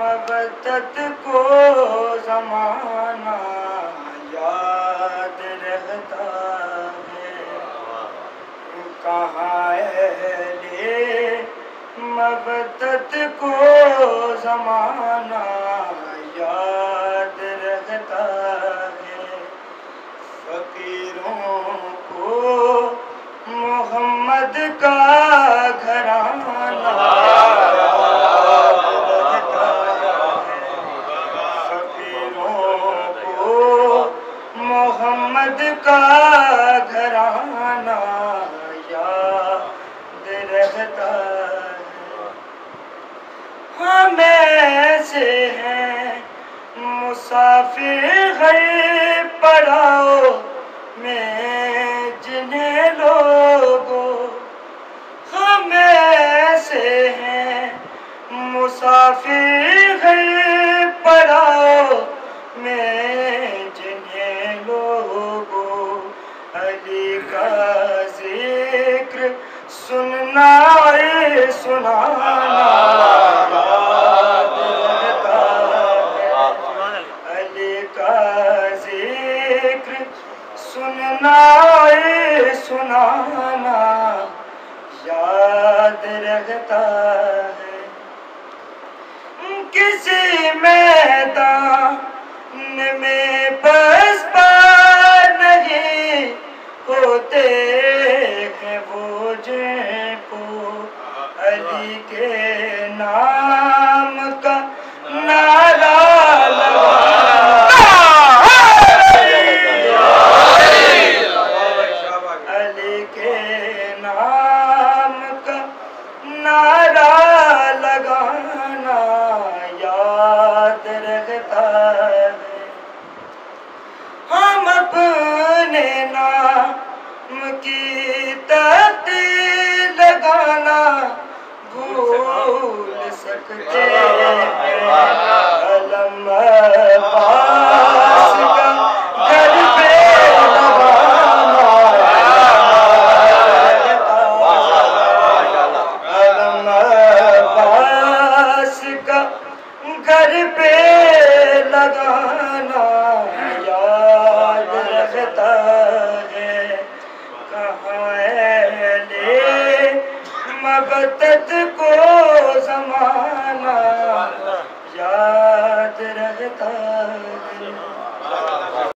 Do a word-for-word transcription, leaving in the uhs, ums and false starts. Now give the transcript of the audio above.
مبتت کو زمانہ یاد رہتا ہے، کہاں اہل مبتت کو زمانہ یاد رہتا ہے، فقیروں کو محمد کا گھرانہ محمد کا گھرانہ یاد رہتا ہے۔ ہم ایسے ہیں مسافر غیب پڑاؤ میں جنہیں لوگوں، ہم ایسے ہیں مسافر غیب پڑاؤ میں علی کا ذکر سننا سنانا یاد رہتا ہے، علی کا ذکر سننا سنانا یاد رہتا ہے۔ کسی میدان میں بس پار نہیں ہوتے ہیں وہ جن کو علی کے نام کا نعرہ لگانا، علی کے نام کا نعرہ لگانا یاد رہتا ہے۔ ہم اپنے نام کی تحقیق لگانا بھول سکتے ہیں، علم عباس کا گھر پہ لگانا علم عباس کا گھر پہ لگانا یاد رہتا ہے، کہاں اہل مبتت کو زمانہ یاد رہتا ہے۔